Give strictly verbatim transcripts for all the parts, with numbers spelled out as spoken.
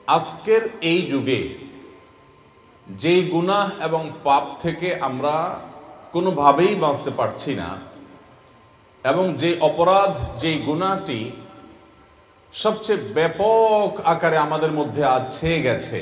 আজকের এই যুগে যেই গুনাহ এবং পাপ থেকে আমরা কোনোভাবেই বাঁচতে পারছি না, এবং যে অপরাধ, যেই গুনাহটি সবচেয়ে ব্যাপক আকারে আমাদের মধ্যে আজ ছেয়ে গেছে,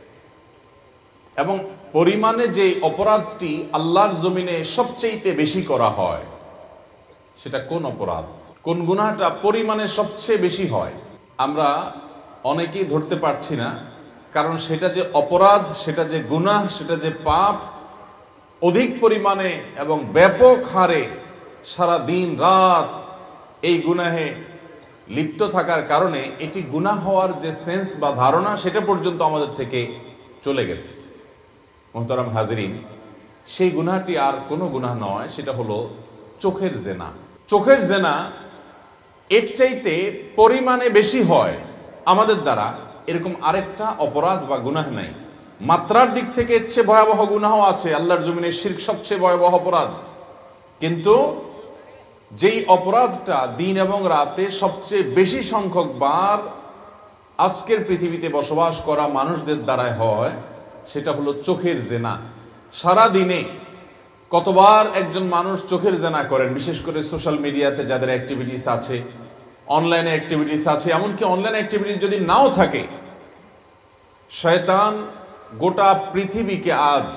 এবং পরিমাণে যে অপরাধটি আল্লাহর জমিনে সবচেয়ে বেশি করা হয়, সেটা কোন অপরাধ, কোন গুনাহটা পরিমাণে সবচেয়ে বেশি হয়, আমরা অনেকেই ধরতে পারছি না। কারণ সেটা যে অপরাধ, সেটা যে গুনাহ, সেটা যে পাপ, অধিক পরিমাণে এবং ব্যাপক হারে সারা দিন রাত এই গুনাহে লিপ্ত থাকার কারণে এটি গুনাহ হওয়ার যে সেন্স বা ধারণা, সেটা পর্যন্ত আমাদের থেকে চলে গেছে। মোহতারাম হাজরিন, সেই গুনাহটি আর কোনো গুনাহ নয়, সেটা হলো চোখের জেনা। চোখের জেনা এর চাইতে পরিমাণে বেশি হয় আমাদের দ্বারা, এরকম আরেকটা অপরাধ বা গুনাহ নাই। মাত্রার দিক থেকে এর চেয়ে ভয়াবহ গুনাহ আছে, আল্লাহর জমিনের শিরক সবচেয়ে ভয়াবহ অপরাধ। কিন্তু যেই অপরাধটা দিন এবং রাতে সবচেয়ে বেশি সংখ্যক বার আজকের পৃথিবীতে বসবাস করা মানুষদের দ্বারাই হয়, সেটা হলো চোখের জেনা। সারা দিনে কতবার একজন মানুষ চোখের জেনা করেন, বিশেষ করে সোশ্যাল মিডিয়াতে যাদের অ্যাক্টিভিটিস আছে, অনলাইনে অ্যাক্টিভিটিস আছে, এমনকি অনলাইন অ্যাক্টিভিটিস যদি নাও থাকে, শয়তান গোটা পৃথিবীকে আজ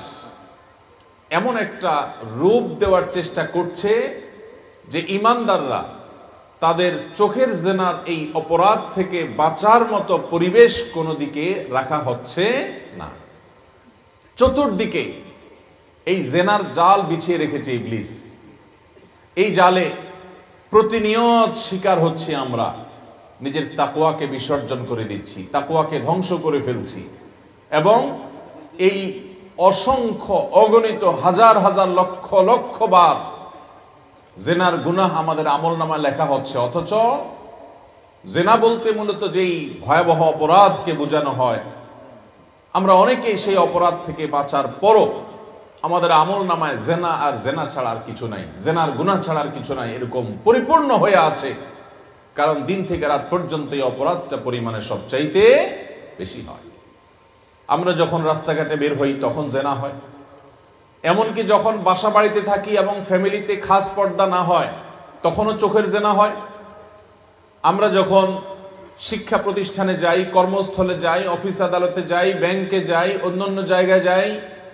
এমন একটা রূপ দেওয়ার চেষ্টা করছে যে ঈমানদাররা তাদের চোখের জেনার এই অপরাধ থেকে বাঁচার মতো পরিবেশ কোনো দিকে রাখা হচ্ছে না। চতুর্দিকে এই জেনার জাল বিছিয়ে রেখেছে ইবলিস। এই জালে প্রতিনিয়ত শিকার হচ্ছে আমরা, নিজের তাকওয়াকে বিসর্জন করে দিচ্ছি, তাকওয়াকে ধ্বংস করে ফেলছি, এবং এই অসংখ্য অগণিত হাজার হাজার লক্ষ লক্ষ বার জেনার গুনাহ আমাদের আমলনামায় লেখা হচ্ছে। অথচ জেনা বলতে মূলত যেই ভয়াবহ অপরাধকে বোঝানো হয়, আমরা অনেকেই সেই অপরাধ থেকে বাঁচার পরও আমাদের আমলনামায় জেনা আর জেনা ছাড়া আর কিছু নাই, জেনার গুনাহ ছাড়া আর কিছু নাই, এরকম পরিপূর্ণ হয়ে আছে। কারণ দিন থেকে রাত পর্যন্ত এই অপরাধটা পরিমাণে সবচাইতে বেশি হয়। আমরা যখন রাস্তাঘাটে বের হই তখন জেনা হয়, এমনকি যখন বাসা বাড়িতে থাকি এবং ফ্যামিলিতে খাস পর্দা না হয় তখনও চোখের জেনা হয়। আমরা যখন শিক্ষা প্রতিষ্ঠানে যাই, কর্মস্থলে যাই, অফিস আদালতে যাই, ব্যাংকে যাই, অন্যান্য জায়গায় যাই,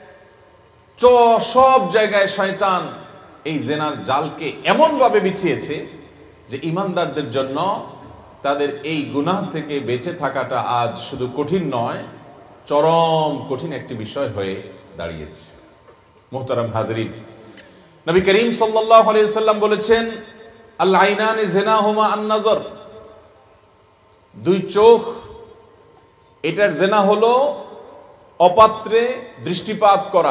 চ সব জায়গায় শয়তান এই জেনার জালকে এমনভাবে বিছিয়েছে যে ঈমানদারদের জন্য তাদের এই গুনাহ থেকে বেঁচে থাকাটা আজ শুধু কঠিন নয়, চরম কঠিন একটি বিষয় হয়ে দাঁড়িয়েছে। মুহতারাম হাজরিন, নবী করিম সাল্লাল্লাহু আলাইহি ওয়াসাল্লাম বলেছেন, আল আইনানি জিনাহুমা আন নজর, দুই চোখ, এটার জেনা হলো অপাত্রে দৃষ্টিপাত করা।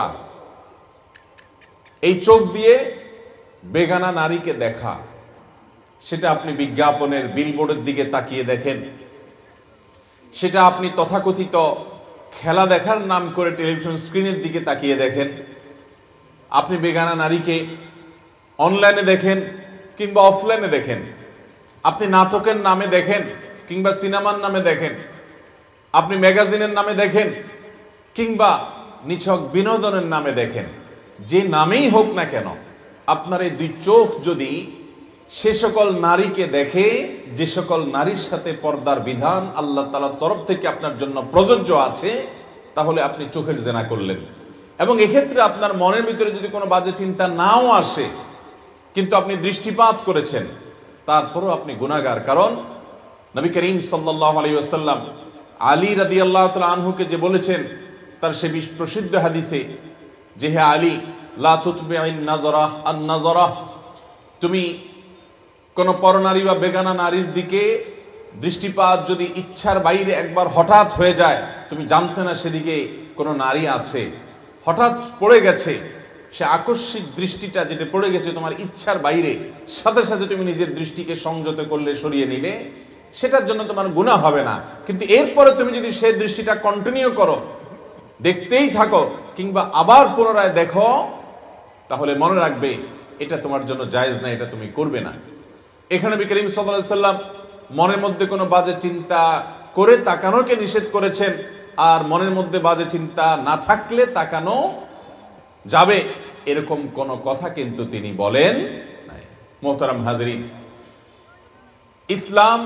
এই চোখ দিয়ে বেগানা নারীকে দেখা, সেটা আপনি বিজ্ঞাপনের বিলবোর্ডের দিকে তাকিয়ে দেখেন, সেটা আপনি তথাকথিত খেলা দেখার নাম করে টেলিভিশন স্ক্রিনের দিকে তাকিয়ে দেখেন, আপনি বেগানা নারীকে অনলাইনে দেখেন কিংবা অফলাইনে দেখেন, আপনি নাটকের নামে দেখেন কিংবা সিনেমার নামে দেখেন, আপনি ম্যাগাজিনের নামে দেখেন কিংবা নিছক বিনোদনের নামে দেখেন, যে নামেই হোক না কেন, আপনার এই দুই চোখ যদি সে সকল নারীকে দেখে যে সকল নারীর সাথে পর্দার বিধান আল্লাহ তাআলার তরফ থেকে আপনার জন্য প্রযোজ্য আছে, তাহলে আপনি চোখের জেনা করলেন। এবং এক্ষেত্রে আপনার মনের ভিতরে যদি কোনো বাজে চিন্তা নাও আসে, কিন্তু আপনি দৃষ্টিপাত করেছেন, তারপরও আপনি গুনাহগার। কারণ নবী করিম সাল্লাল্লাহু আলাইহি ওয়াসাল্লাম আলী রাদিয়াল্লাহু তাআলা আনহুকে যে বলেছেন তার সে প্রসিদ্ধ হাদিসে যে, হে আলী, লা তুতবিইন নাজরা আন নাজরা, তুমি কোনো পরনারী বা বেগানা নারীর দিকে দৃষ্টিপাত যদি ইচ্ছার বাইরে একবার হঠাৎ হয়ে যায়, তুমি জানতে না সেদিকে কোনো নারী আছে, হঠাৎ পড়ে গেছে, সে আকস্মিক দৃষ্টিটা যেটা পড়ে গেছে তোমার ইচ্ছার বাইরে, সাথে সাথে তুমি নিজের দৃষ্টিকে সংযত করলে, সরিয়ে নিলে, সেটার জন্য তোমার গুনাহ হবে না। কিন্তু এরপরে তুমি যদি সেই দৃষ্টিটা কন্টিনিউ করো, দেখতেই থাকো কিংবা আবার পুনরায় দেখো, তাহলে মনে রাখবে এটা তোমার জন্য জায়েজ না, এটা তুমি করবে না। এখানে নবী করিম সাল্লাল্লাহু আলাইহি ওয়াসাল্লাম মনের মধ্যে কোনো বাজে চিন্তা করে তাকানোকে নিষেধ করেছেন, আর মনের মধ্যে বাজে চিন্তা না থাকলে তাকানো যাবে এরকম কোন কথা কিন্তু তিনি বলেন নাই। মোহতারাম হাজরিন, ইসলাম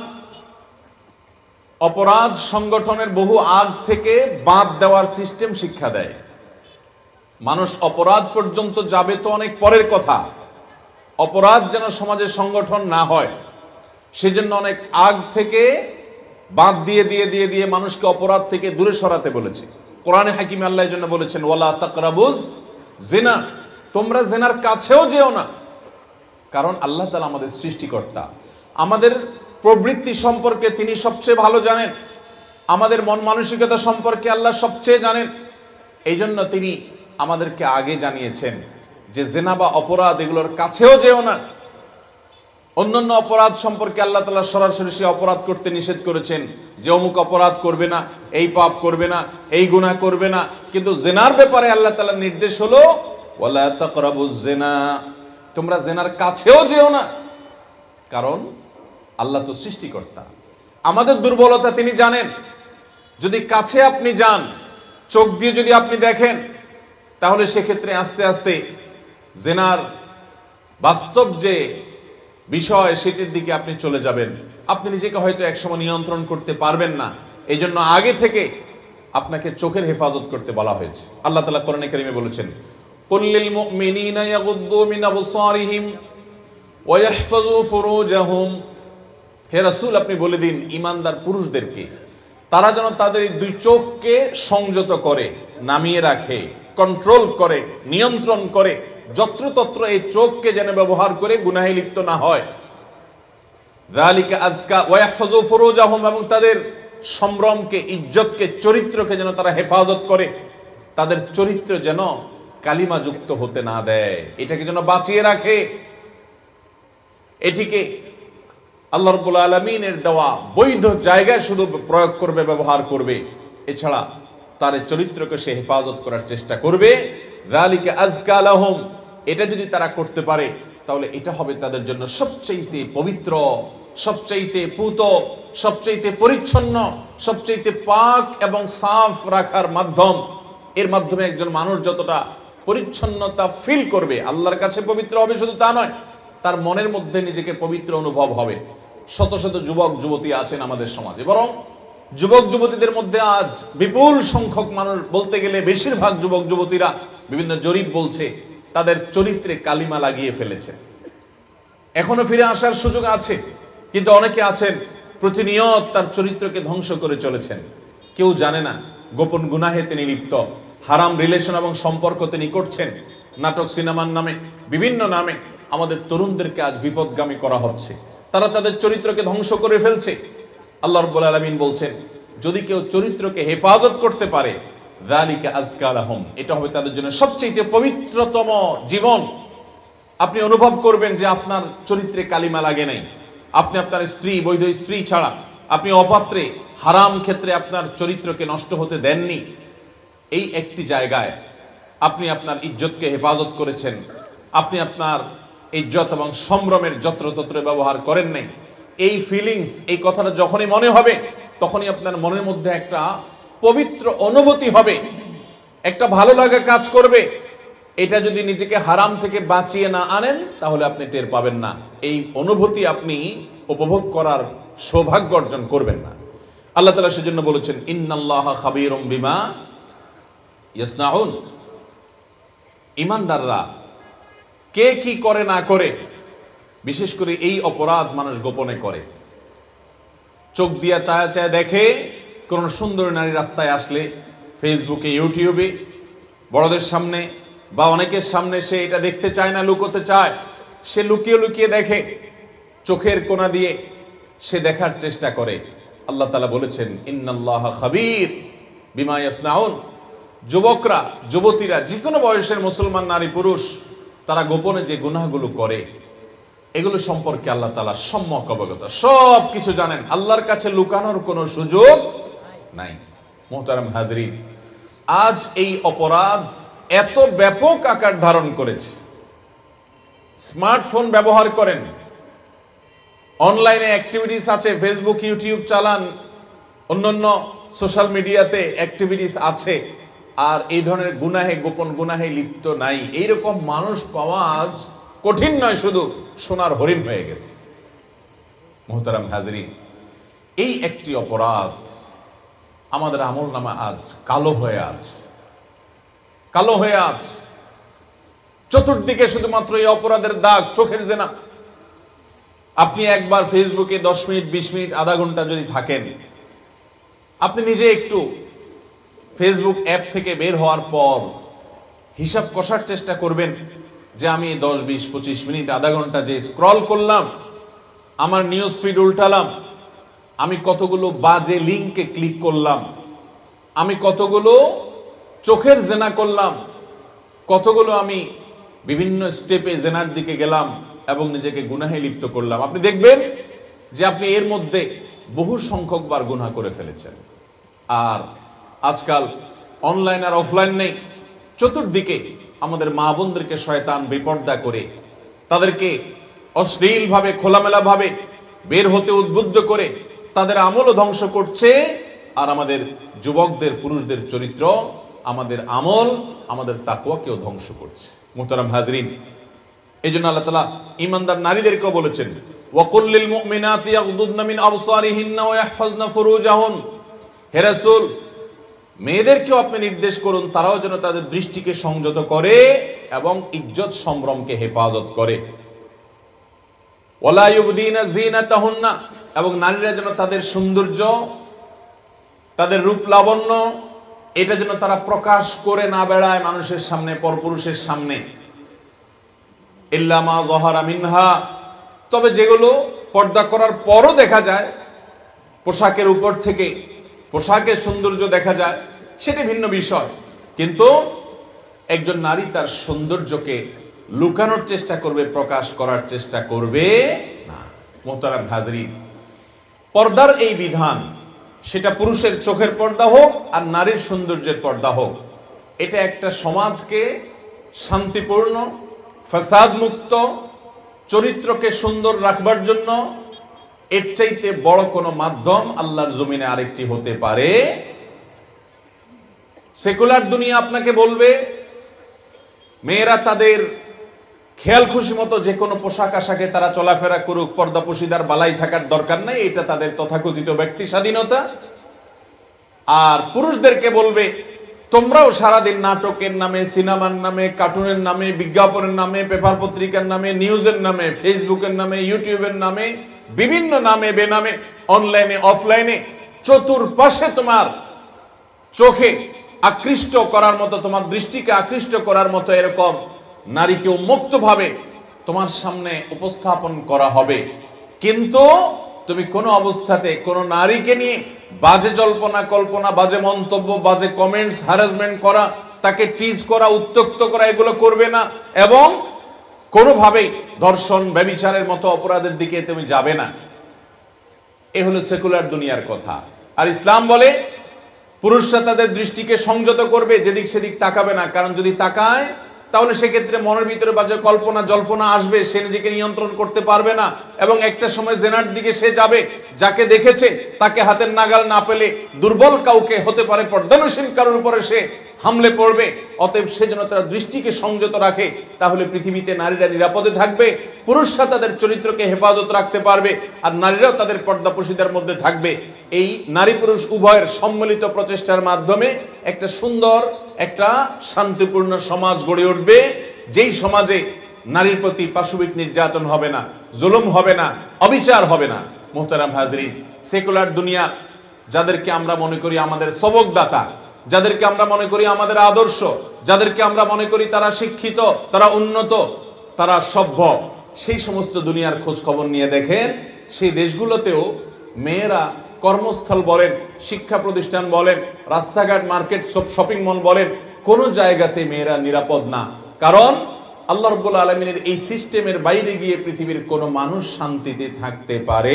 অপরাধ সংগঠনের বহু আগ থেকে বাদ দেওয়ার সিস্টেম শিক্ষা দেয়। মানুষ অপরাধ পর্যন্ত যাবে তো অনেক পরের কথা, অপরাধ যেন সমাজে সংগঠন না হয় সেজন্য অনেক আগ থেকে বাদ দিয়ে দিয়ে দিয়ে দিয়ে মানুষকে অপরাধ থেকে দূরে সরাতে বলেছে। কোরআনে হাকিমে আল্লাহ এর জন্য বলেছেন ওয়ালা তাকরাবুজ জিনা, তোমরা জিনার কাছেও যেও না। কারণ আল্লাহ তাআলা আমাদের সৃষ্টিকর্তা, আমাদের প্রবৃত্তি সম্পর্কে তিনি সবচেয়ে ভালো জানেন, আমাদের মন মানসিকতা সম্পর্কে আল্লাহ সবচেয়ে জানেন। এই জন্য তিনি আমাদেরকে আগে জানিয়েছেন যে জিনা বা অপরাধ এগুলোর কাছেও যেও না। অন্যান্য অপরাধ সম্পর্কে আল্লাহ তাআলা সরাসরি সে অপরাধ করতে নিষেধ করেছেন যে অমুক অপরাধ করবে না, এই পাপ করবে না, এই গুনাহ করবে না। কিন্তু জিনার ব্যাপারে আল্লাহ তাআলার নির্দেশ হলো ওয়ালা তাকরাবুজ জিনা, তোমরা জিনার কাছেও যেও না। কারণ আল্লাহ তো সৃষ্টিকর্তা, আমাদের দুর্বলতা তিনি জানেন। যদি কাছে আপনি যান, চোখ দিয়ে যদি আপনি দেখেন, তাহলে সেক্ষেত্রে আস্তে আস্তে জিনার বাস্তব যে বিষয় সেটির দিকে আপনি চলে যাবেন। আপনি নিজেকে হয়তো একসময় নিয়ন্ত্রণ করতে পারবেন না। এই জন্য আগে থেকে আপনাকে চোখের হেফাজত করতে বলা হয়েছে। আল্লাহ তাআলা কোরআনে কারিমে বলেছেন কুল্লিল মুমিনিনা ইয়াগুদ্দু মিন আবসারিহিম ওয়া ইয়াহফাযু ফুরুজাহুম, হে রাসূল আপনি বলে দিন ঈমানদার পুরুষদেরকে তারা যেন তাদের দুই চোখকে সংযত করে, নামিয়ে রাখে, কন্ট্রোল করে, নিয়ন্ত্রণ করে, যত্রতত্র এই চোখকে যেন ব্যবহার করে গুনাহে লিপ্ত না হয়। যালিকা আজকা ওয়া ইয়াহফাযু ফুরুজাহুম, এবং তাদের সম্ভ্রমকে, ইজ্জতকে, চরিত্রকে যেন তারা হেফাজত করে, তাদের চরিত্র যেন কালিমা যুক্ত হতে না দেয়, এটাকে যেন বাঁচিয়ে রাখে। এটিকে আল্লাহ রাব্বুল আলামিনের দেওয়া বৈধ জায়গায় শুধু প্রয়োগ করবে, ব্যবহার করবে। এছাড়া তার চরিত্রকে সে হেফাজত করার চেষ্টা করবে। যালিকা আজকা লাহুম, এটা যদি তারা করতে পারে তাহলে এটা হবে তাদের জন্য সবচাইতে পবিত্র, সবচাইতে পুত, সবচাইতে পরিচ্ছন্ন, সবচাইতে পাক এবং সাফ রাখার মাধ্যম। এর মাধ্যমে একজন মানুষ যতটা পরিচ্ছন্নতা ফিল করবে, আল্লাহর কাছে পবিত্র হবে, শুধু তা নয়, তার মনের মধ্যে নিজেকে পবিত্র অনুভব হবে। শত শত যুবক যুবতী আছেন আমাদের সমাজে, বরং যুবক যুবতীদের মধ্যে আজ বিপুল সংখ্যক মানুষ, বলতে গেলে বেশিরভাগ যুবক যুবতীরা, বিভিন্ন জরিপ বলছে তাদের চরিত্রে কালিমা লাগিয়ে ফেলেছে। এখনো ফিরে আসার সুযোগ আছে, কিন্তু অনেকে আছেন প্রতিনিয়ত তার চরিত্রকে ধ্বংস করে চলেছেন। কেউ জানে না গোপন গুনাহে তিনি লিপ্ত, হারাম রিলেশন এবং সম্পর্ক তিনি করছেন। নাটক, সিনেমার নামে, বিভিন্ন নামে আমাদের তরুণদেরকে আজ বিপদগামী করা হচ্ছে, তারা তাদের চরিত্রকে ধ্বংস করে ফেলছে। আল্লাহ রাব্বুল আলামিন বলছেন যদি কেউ চরিত্রকে হেফাজত করতে পারে, যালিকা আজকা লাহুম, এটা হবে তাদের জন্য সবচেয়ে পবিত্রতম জীবন। আপনি অনুভব করবেন যে আপনার চরিত্রে কালিমা লাগে নাই, আপনি আপনার স্ত্রী, বৈধ স্ত্রী ছাড়া আপনি অপাত্রে, হারাম ক্ষেত্রে আপনার চরিত্রকে নষ্ট হতে দেননি। এই একটি জায়গায় আপনি আপনার ইজ্জতকে হেফাজত করেছেন, আপনি আপনার ইজ্জত এবং সম্ভ্রমের যত্রতত্র ব্যবহার করেন নাই। এই ফিলিংস, এই কথাটা যখনই মনে হবে, তখনই আপনার মনের মধ্যে একটা পবিত্র অনুভূতি হবে, একটা ভালো লাগা কাজ করবে। এটা যদি নিজেকে হারাম থেকে বাঁচিয়ে না আনেন তাহলে আপনি টের পাবেন না, এই অনুভূতি আপনি উপভোগ করার সৌভাগ্য অর্জন করবেন না। আল্লাহ তাআলা সেজন্য বলেছেন ইন্নাল্লাহা খাবীরুম বিমা ইয়াসনাউন, ঈমানদাররা কে কি করে না করে, বিশেষ করে এই অপরাধ মানুষ গোপনে করে। চোখ দিয়া চায়া চায়া দেখে, কোন সুন্দর নারী রাস্তায় আসলে ফেসবুকে, ইউটিউবে, বড়দের সামনে বা অনেকের সামনে সে এটা দেখতে চায় না, লুকোতে চায়, সে লুকিয়ে লুকিয়ে দেখে, চোখের কোনা দিয়ে সে দেখার চেষ্টা করে। আল্লাহ তাআলা বলেছেন ইন্নাল্লাহা খাবীর বিমা ইয়াসনাউন, যুবকরা, যুবতীরা, যে কোনো বয়সের মুসলমান নারী পুরুষ, তারা গোপনে যে গুনাহগুলো করে এগুলো সম্পর্কে আল্লাহ তাআলা সম্যক অবগত, সব কিছু জানেন। আল্লাহর কাছে লুকানোর কোনো সুযোগ নাই। মুহতারাম হাজরিন, আজ এই অপরাধ এত ব্যাপক আকার ধারণ করেছে। স্মার্টফোন ব্যবহার করেন, অনলাইনে অ্যাক্টিভিটিস আছে, ফেসবুক, ইউটিউব চালান, অন্যান্য সোশ্যাল মিডিয়াতে অ্যাক্টিভিটিস আছে, আর এই ধরনের গুনাহে, গোপন গুনাহে লিপ্ত নাই, এইরকম মানুষ পাওয়া আজ কঠিন নয়, শুধু সোনার হরিণ হয়ে গেছে। মুহতারাম হাজরিন, এই একটি অপরাধ আমাদের আমল নামা আজ কালো হয়ে আজ কালো হয়ে আজ চতুর্দিকে শুধুমাত্র এই অপরাধের দাগ, চোখের জেনা। আপনি একবার ফেসবুকে দশ মিনিট, বিশ মিনিট, আধা ঘন্টা যদি থাকেন, আপনি নিজে একটু ফেসবুক অ্যাপ থেকে বের হওয়ার পর হিসাব কষার চেষ্টা করবেন যে আমি দশ, বিশ, পঁচিশ মিনিট, আধা ঘন্টা যে স্ক্রল করলাম, আমার নিউজ ফিড উল্টালাম, আমি কতগুলো বাজে লিঙ্কে ক্লিক করলাম, আমি কতগুলো চোখের জেনা করলাম, কতগুলো আমি বিভিন্ন স্টেপে জেনার দিকে গেলাম এবং নিজেকে গুনাহে লিপ্ত করলাম। আপনি দেখবেন যে আপনি এর মধ্যে বহু সংখ্যক বার গুনাহ করে ফেলেছেন। আর আজকাল অনলাইন আর অফলাইন নেই, চতুর্দিকে আমাদের মা বোনদেরকে শয়তান বেপর্দা করে তাদেরকে অশ্লীলভাবে, খোলামেলাভাবে বের হতে উদ্বুদ্ধ করে তাদের আমলও ধ্বংস করছে। আর আমাদের যুবকদের, পুরুষদের চরিত্র, আমাদের আমল, আমাদের তাকওয়াকেও ধ্বংস করছে। মুহতারাম হাজরিন, এই জন্য আল্লাহ তাআলা ঈমানদার নারীদেরকেও বলেছেন, ওয়াকুল লিল মুমিনাতি ইয়াগদুদনা মিন আবসারিহিন্না ওয়া ইয়াহফাজনা ফুরুজাহুন। হে রাসূল, মেয়েদেরকেও আপনি নির্দেশ করুন তারাও যেন তাদের দৃষ্টিকে সংযত করে এবং ইজ্জত সম্ভ্রমকে হেফাজত করে। ওয়ালা ইউবদিনা যিনাতাহুন্না, এবং নারীরা যেন তাদের সৌন্দর্য, তাদের রূপ লাবণ্য, এটা যেন তারা প্রকাশ করে না বেড়ায় মানুষের সামনে, পরপুরুষের সামনে। ইল্লা মা যাহারা মিনহা, তবে যেগুলো পর্দা করার পরও দেখা যায়, পোশাকের উপর থেকে পোশাকের সৌন্দর্য দেখা যায়, সেটা ভিন্ন বিষয়। কিন্তু একজন নারী তার সৌন্দর্যকে লুকানোর চেষ্টা করবে, প্রকাশ করার চেষ্টা করবে না। মুহতারাম হাজরিন, পর্দার এই বিধান, সেটা পুরুষের চোখের পর্দা হোক আর নারীর সৌন্দর্যের পর্দা হোক, এটা একটা সমাজকে শান্তিপূর্ণ, ফাসাদ মুক্ত, চরিত্রকে সুন্দর রাখবার জন্য এর চাইতে বড় কোনো মাধ্যম আল্লাহর জমিনে আরেকটি হতে পারে। সেকুলার দুনিয়া আপনাকে বলবে মেয়েরা তাদের খেয়াল খুশি মতো যে কোনো পোশাক আশাকে তারা চলাফেরা করুক, পর্দা পশিদার বালাই থাকার দরকার নাই, এটা তাদের তথাকথিত ব্যক্তি স্বাধীনতা। আর পুরুষদেরকে বলবে তোমরাও সারাদিন নাটকের নামে, সিনেমার নামে, কার্টুনের নামে, বিজ্ঞাপনের নামে, পেপার পত্রিকার নামে, নিউজের নামে, ফেসবুকের নামে, ইউটিউবের নামে, বিভিন্ন নামে বেনামে, অনলাইনে অফলাইনে চতুর্পাশে তোমার চোখে আকৃষ্ট করার মতো, তোমার দৃষ্টিকে আকৃষ্ট করার মতো এরকম নারীকে উন্মুক্ত ভাবে তোমার সামনে উপস্থাপন করা হবে। কিন্তু তুমি কোনো অবস্থাতে কোনো নারীকে নিয়ে বাজে জল্পনা কল্পনা, বাজে মন্তব্য, বাজে কমেন্টস, হ্যারাসমেন্ট করা, তাকে টিজ করা, উত্ত্যক্ত করা, এগুলো করবে না। এবং কোনোভাবেই ধর্ষণ, ব্যভিচারের মতো অপরাধের দিকে তুমি যাবে না। এ হলো সেকুলার দুনিয়ার কথা। আর ইসলাম বলে পুরুষরা তাদের দৃষ্টিকে সংযত করবে, যেদিক সেদিক তাকাবে না। কারণ যদি তাকায় তাহলে সেক্ষেত্রে মনের ভিতরে বাজে কল্পনা জল্পনা আসবে, সে নিজেকে নিয়ন্ত্রণ করতে পারবে না এবং একটা সময় জেনার দিকে সে যাবে। যাকে দেখেছে তাকে হাতের নাগাল না পেলে দুর্বল কাউকে, হতে পারে পর্দানসীন কারোর উপরে সে হামলে পড়বে। অতএব সে যেন তার দৃষ্টিকে সংযত রাখে, তাহলে পৃথিবীতে নারীরা নিরাপদে থাকবে, পুরুষরা তাদের চরিত্রকে হেফাজত রাখতে পারবে, আর নারীরাও তাদের পর্দা পশিদার মধ্যে থাকবে। এই নারী পুরুষ উভয়ের সম্মিলিত প্রচেষ্টার মাধ্যমে একটা সুন্দর, একটা শান্তিপূর্ণ সমাজ গড়ে উঠবে, যেই সমাজে নারীর প্রতি পাশবিক নির্যাতন হবে না, জুলুম হবে না, অবিচার হবে না। মুহতারাম হাজরিন, সেকুলার দুনিয়া যাদেরকে আমরা মনে করি আমাদের সবকদাতা, যাদেরকে আমরা মনে করি আমাদের আদর্শ, যাদেরকে আমরা মনে করি তারা শিক্ষিত, তারা উন্নত, তারা সভ্য, সেই সমস্ত দুনিয়ার খোঁজ খবর নিয়ে দেখেন সেই দেশগুলোতেও মেয়েরা কর্মস্থল বলেন, শিক্ষা প্রতিষ্ঠান বলেন, রাস্তাঘাট, মার্কেট, সব শপিং মল বলেন, কোনো জায়গাতে মেয়েরা নিরাপদ না। কারণ আল্লাহ রাব্বুল আলামিনের এই সিস্টেমের বাইরে গিয়ে পৃথিবীর কোনো মানুষ শান্তিতে থাকতে পারে।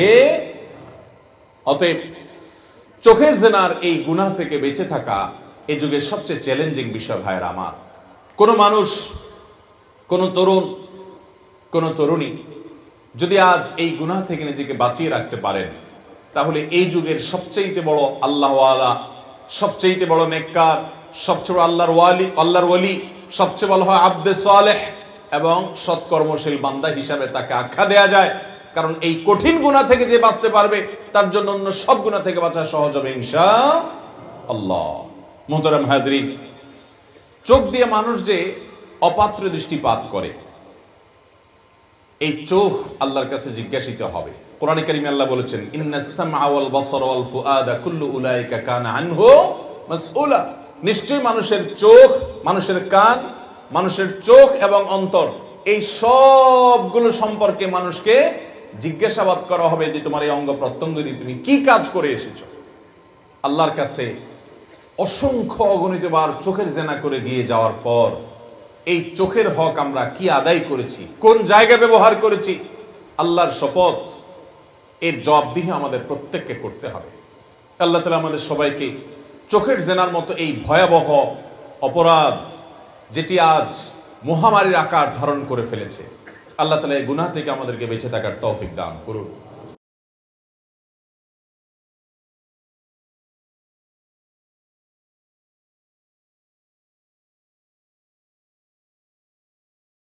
অতএব চোখের জেনার এই গুনাহ থেকে বেঁচে থাকা এই যুগের সবচেয়ে চ্যালেঞ্জিং বিষয় ভাইয়েরা আমার। কোনো মানুষ, কোনো তরুণ, কোনো তরুণী যদি আজ এই গুনাহ থেকে নিজেকে বাঁচিয়ে রাখতে পারেন, তাহলে এই যুগের সবচেয়ে বড় আল্লাহওয়ালা, সবচেয়ে বড় নেককার, সবচেয়ে বড় আল্লাহর ওয়ালি, আল্লাহর ওয়ালি, সবচেয়ে বড় হয় আব্দে সালেহ এবং সৎকর্মশীল বান্দা হিসাবে তাকে আখ্যা দেয়া যায়। কারণ এই কঠিন গুনাহ থেকে যে বাঁচতে পারবে তার জন্য অন্য সব গুনাহ থেকে বাঁচা সহজ হবে ইনশাআল্লাহ। মুহতারাম হাজরিন, চোখ দিয়ে মানুষ যে অপাত্র দৃষ্টিপাত করে, এই চোখ আল্লাহর কাছে জিজ্ঞাসিত হবে। কোরআনে কারিমে আল্লাহ বলেছেন, ইন্নাস সামআ ওয়াল বাসারা ওয়াল ফুআদা কুল্লু উলাইকা কানা আনহু মাসউলা। নিশ্চয়ই মানুষের চোখ, মানুষের কান, মানুষের চোখ এবং অন্তর, এই সবগুলো সম্পর্কে মানুষকে জিজ্ঞাসাবাদ করা হবে যে তোমার এই অঙ্গ প্রত্যঙ্গ দিয়ে তুমি কি কাজ করে এসেছো। আল্লাহর কাছে অসংখ্য অগণিত বার চোখের জেনা করে গিয়ে যাওয়ার পর এই চোখের হক আমরা কি আদায় করেছি, কোন জায়গায় ব্যবহার করেছি, আল্লাহর শপথ এর জবাবদিহি আমাদের প্রত্যেককে করতে হবে। আল্লাহ তাআলা আমাদের সবাইকে চোখের জেনার মতো এই ভয়াবহ অপরাধ, যেটি আজ মহামারীর আকার ধারণ করে ফেলেছে, আল্লাহ তাআলা এই গুনাহ থেকে আমাদেরকে বেঁচে থাকার তৌফিক দান করুন।